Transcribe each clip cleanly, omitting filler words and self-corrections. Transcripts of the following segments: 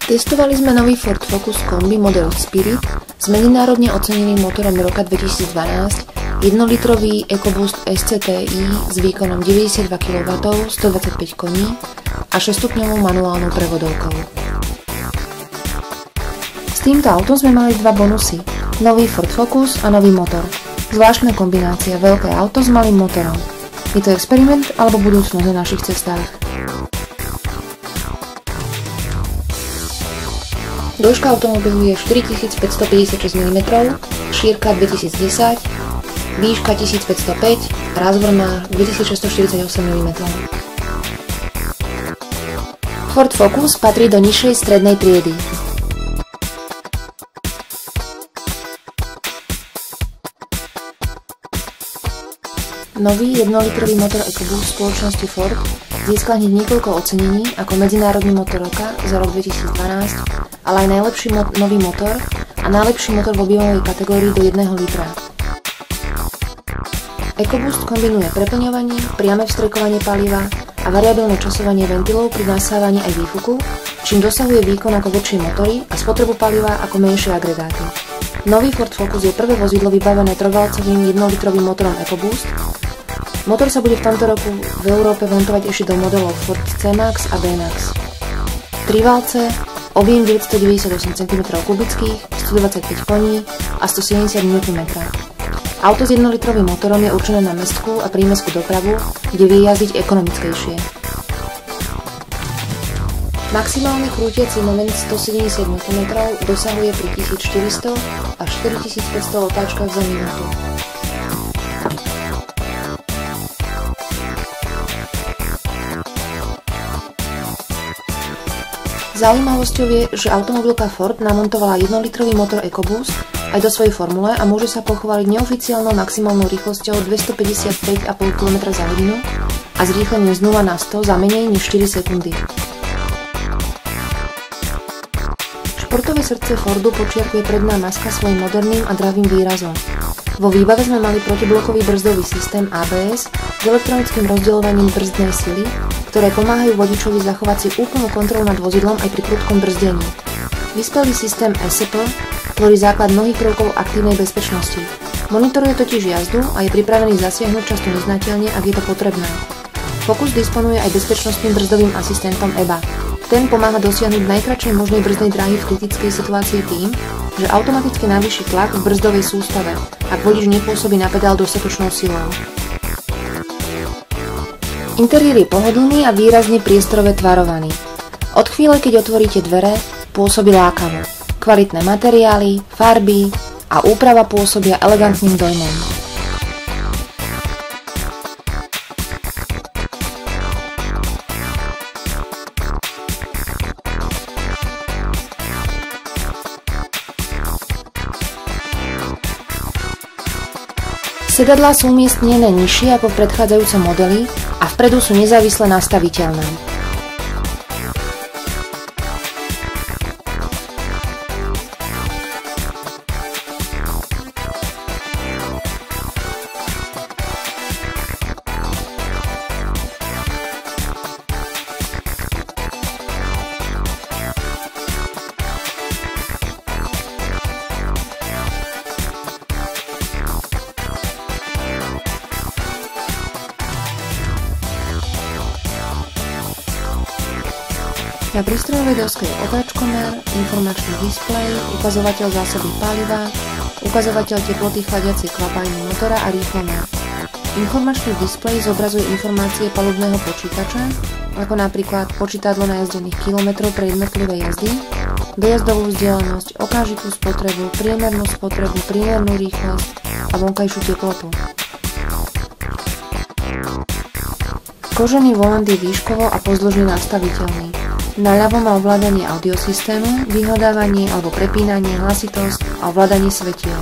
Testovali sme nový Ford Focus Kombi model Spirit s medzinárodne oceneným motorom roka 2012, 1-litrový EcoBoost SCTI s výkonom 92 kW, 125 koní a 6-stupňovou manuálnou prevodovkou. S týmto autom sme mali dva bonusy, nový Ford Focus a nový motor. Zvláštna kombinácia, veľké auto s malým motorom. Je to experiment alebo budúcnosť na našich cestách? Dĺžka automobilu je 4556 mm, šírka 2010, výška 1505, rázvor má 2648 mm. Ford Focus patrí do nižšej strednej triedy. Nový 1-litrový motor EcoBoost spoločnosti Ford získal hneď niekoľko ocenení ako medzinárodný motor roka za rok 2012, ale aj najlepší nový motor a najlepší motor v objemovej kategórii do 1 litra. EcoBoost kombinuje preplňovanie, priame vstrekovanie paliva a variabilné časovanie ventilov pri nasávaní aj výfuku, čím dosahuje výkon ako väčšie motory a spotrebu paliva ako menšie agregáty. Nový Ford Focus je prvé vozidlo vybavené trojvalcovým 1-litrovým motorom EcoBoost. Motor sa bude v tomto roku v Európe montovať ešte do modelov Ford C-Max a D-Max. 3 valce, objem 998 cm3, 125 koní a 170 Nm. Auto s 1-litrovým motorom je určené na mestskú a prímestskú dopravu, kde vie jazdiť ekonomickejšie. Maximálny krútiaci moment 170 Nm dosahuje pri 1400 až 4500 otáčkach za minútu. Zaujímavosťou je, že automobilka Ford namontovala 1-litrový motor EcoBoost aj do svojej formule a môže sa pochváliť neoficiálnou maximálnou rýchlosťou 255,5 km za hodinu a zrýchlením z 0 na 100 za menej než 4 sekundy. Športové srdce Fordu počiarkuje predná maska svojím moderným a dravým výrazom. Vo výbave sme mali protiblokový brzdový systém ABS s elektronickým rozdeľovaním brzdnej sily, ktoré pomáhajú vodičovi zachovať si úplnú kontrolu nad vozidlom aj pri prudkom brzdení. Vyspelý systém ESP tvorí základ mnohých prvkov aktívnej bezpečnosti. Monitoruje totiž jazdu a je pripravený zasiahnuť často neznateľne, ak je to potrebné. Focus disponuje aj bezpečnostným brzdovým asistentom EBA. Ten pomáha dosiahnuť najkratšej možnej brzdnej dráhy v kritickej situácii tým, že automaticky navýši tlak v brzdovej sústave, ak vodič nepôsobí na pedál dostatočnou silou. Interiér je pohodlný a výrazne priestorové tvarovaný. Od chvíle, keď otvoríte dvere, pôsobí lákavo. Kvalitné materiály, farby a úprava pôsobia elegantným dojmom. Sedadlá sú umiestnené nižšie ako v predchádzajúcom modeli a vpredu sú nezávisle nastaviteľné. Na prístrojovej doske je otáčkomer, informačný displej, ukazovateľ zásoby paliva, ukazovateľ teploty chladiacej klapajny motora a rýchlomer. Informačný displej zobrazuje informácie palubného počítača, ako napríklad počítadlo najazdených kilometrov pre jednotlivé jazdy, dojazdovú vzdialenosť, okamžitú spotrebu, priemernú rýchlosť a vonkajšiu teplotu. Kožený volant je výškovo a pozdĺžne nastaviteľný. Naľavo má ovládanie audiosystému, vyhľadávanie alebo prepínanie, hlasitosť a ovládanie svetiel.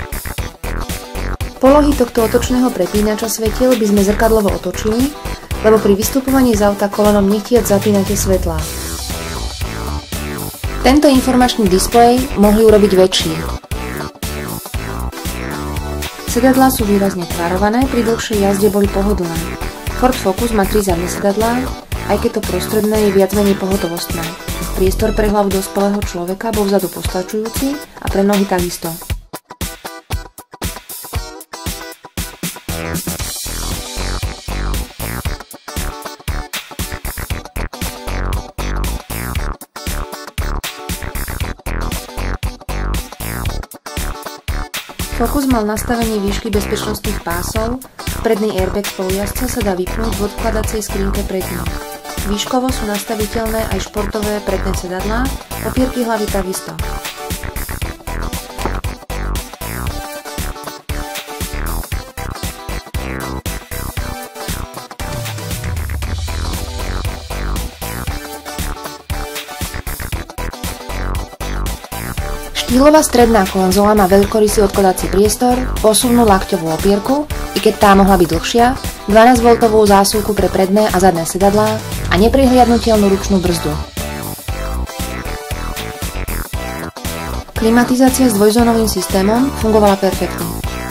Polohy tohto otočného prepínača svetiel by sme zrkadlovo otočili, lebo pri vystupovaní z auta kolenom nechtiac zapínate svetlá. Tento informačný displej mohli urobiť väčší. Sedadlá sú výrazne tvarované, pri dlhšej jazde boli pohodlné. Ford Focus má 3 zadné sedadlá, aj keď to prostredné je viac menej pohotovostné. Priestor pre hlavu dospelého človeka bol vzadu postačujúci a pre nohy takisto. Focus mal nastavenie výšky bezpečnostných pásov, predný airbag spolujazdca sa dá vypnúť v odkladacej skrinke pred ním. Výškovo sú nastaviteľné aj športové predné sedadlá, opierky hlavy takisto. Štýlová stredná konzola má veľkorysý odkladací priestor, posuvnú lakťovú opierku, i keď tá mohla byť dlhšia, 12V zásuvku pre predné a zadné sedadlá a neprehliadnutelnú ručnú brzdu. Klimatizácia s dvojzónovým systémom fungovala perfektne.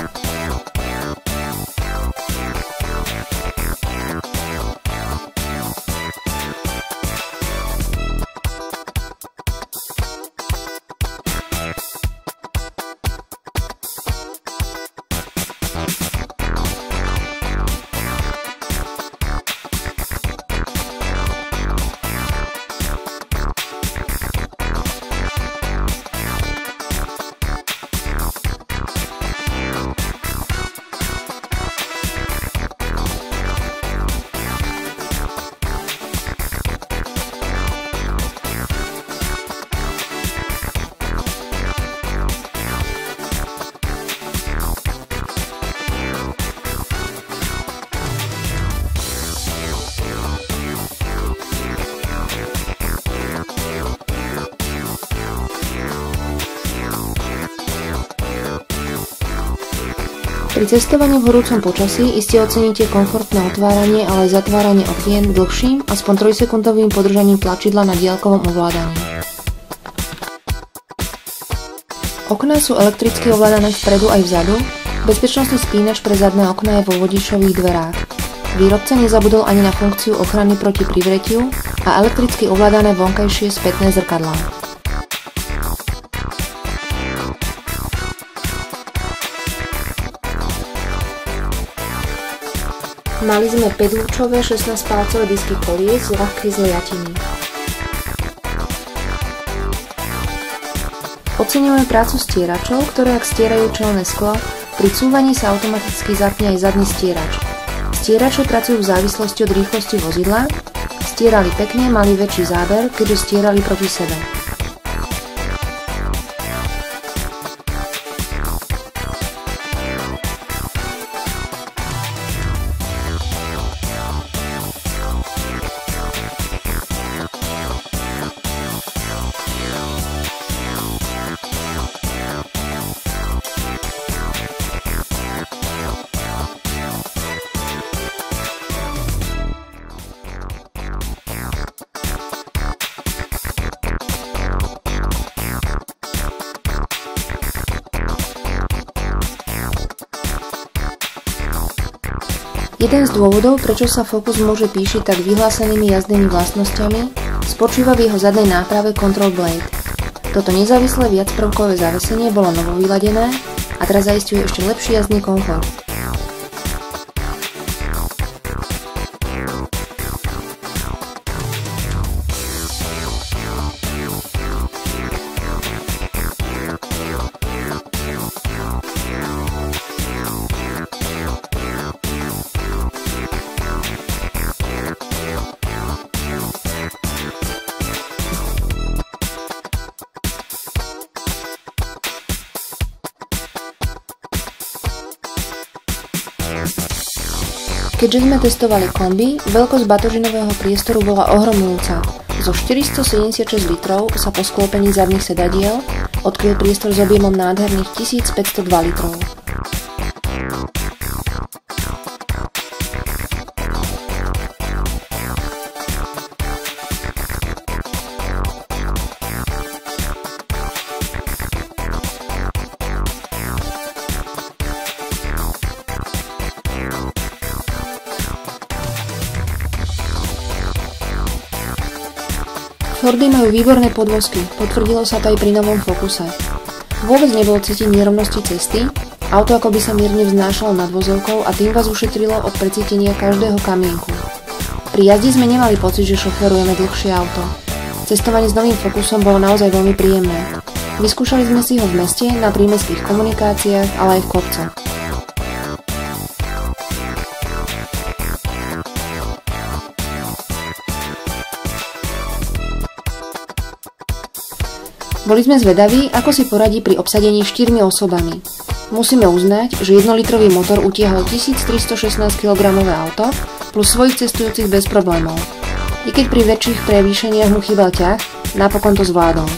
Pri cestovaní v horúcom počasí iste oceníte komfortné otváranie, ale aj zatváranie okien dlhším, aspoň 3-sekundovým podržaním tlačidla na diaľkovom ovládaní. Okná sú elektricky ovládané vpredu aj vzadu, bezpečnostný spínač pre zadné okná je vo vodičových dverách. Výrobca nezabudol ani na funkciu ochrany proti privretiu a elektricky ovládané vonkajšie spätné zrkadlá. Mali sme 5-lúčové 16-palcové disky kolies z ľahkej zliatiny. Oceňujeme prácu stieračov, ktoré ak stierajú čelné sklo, pri cúvaní sa automaticky zapne aj zadný stierač. Stierače pracujú v závislosti od rýchlosti vozidla, stierali pekne, mali väčší záber, keďže stierali proti sebe. Jeden z dôvodov, prečo sa Focus môže píšiť tak vyhlásenými jazdnými vlastnosťami, spočíva v jeho zadnej náprave Control Blade. Toto nezávislé viacprvkové zavesenie bolo novo vyladené a teraz zaisťuje ešte lepší jazdný komfort. Keďže sme testovali kombi, veľkosť batožinového priestoru bola ohromujúca. Zo 476 litrov sa po sklopení zadných sedadiel odkryl priestor s objemom nádherných 1502 litrov. Fordy majú výborné podvozky, potvrdilo sa to aj pri novom Focuse. Vôbec nebolo cítiť nerovnosti cesty, auto ako by sa mierne vznášalo nad vozovkou a tým vás ušetrilo od precítenia každého kamienku. Pri jazde sme nemali pocit, že šoferujeme dlhšie auto. Cestovanie s novým Focusom bolo naozaj veľmi príjemné. Vyskúšali sme si ho v meste, na prímestských komunikáciách, ale aj v kopcoch. Boli sme zvedaví, ako si poradí pri obsadení 4 osobami. Musíme uznať, že 1-litrový motor utiahol 1316 kg auto plus svojich cestujúcich bez problémov. I keď pri väčších prevýšeniach mu chýbal ťah, napokon to zvládol.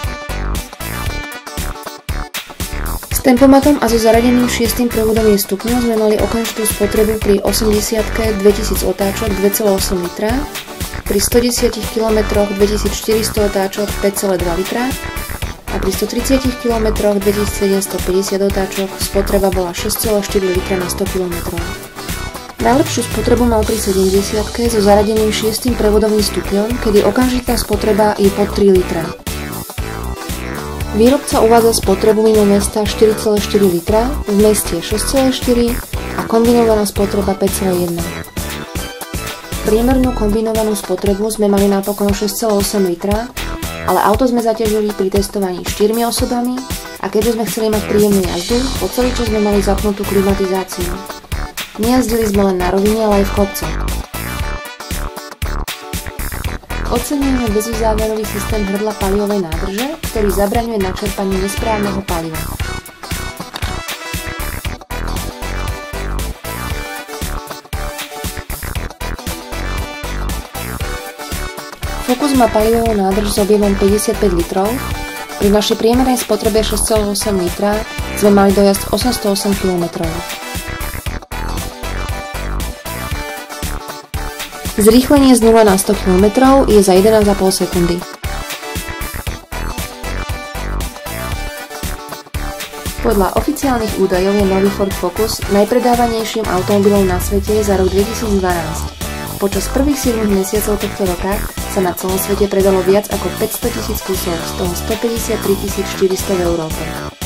S tempomatom a so zaradeným 6. prevodovým stupňom sme mali okamžitú spotrebu pri 80-ke 2000 otáčok 2,8 litra, pri 110 km 2400 otáčok 5,2 litra a pri 130 km 2750 otáčok spotreba bola 6,4 litra na 100 km. Najlepšiu spotrebu mal pri 70-ke so zaradeným 6. prevodovým stupňom, kedy okamžitá spotreba je pod 3 litra. Výrobca uvádza spotrebu mimo mesta 4,4 litra, v meste 6,4 a kombinovaná spotreba 5,1. Priemernú kombinovanú spotrebu sme mali napokon 6,8 litra, ale auto sme zaťažili pri testovaní 4 osobami a keďže sme chceli mať príjemnú jazdu, po celý čas sme mali zapnutú klimatizáciu. Nejazdili sme len na rovine, ale aj v kopcoch. Oceňujeme bezuzáverový systém hrdla palivovej nádrže, ktorý zabraňuje načerpaniu nesprávneho paliva. Focus má palivovú nádrž s objemom 55 litrov, pri našej priemernej spotrebe 6,8 litra sme mali dojazd 808 km. Zrýchlenie z 0 na 100 km je za 11,5 sekundy. Podľa oficiálnych údajov je nový Ford Focus najpredávanejším automobilom na svete za rok 2012. Počas prvých 7 mesiacov tohto roka sa na celom svete predalo viac ako 500 000 kusov, z toho 153 400 v Európe.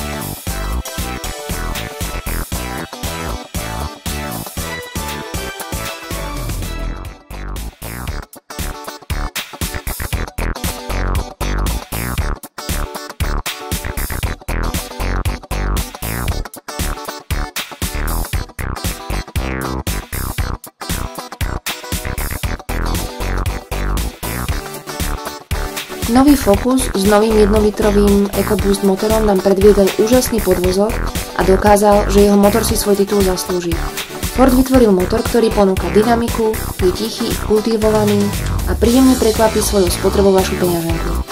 Nový Focus s novým 1-litrovým EcoBoost motorom nám predviedol úžasný podvozok a dokázal, že jeho motor si svoj titul zaslúži. Ford vytvoril motor, ktorý ponúka dynamiku, je tichý, kultivovaný a príjemne prekvapí svojou spotrebou vašu peňaženku.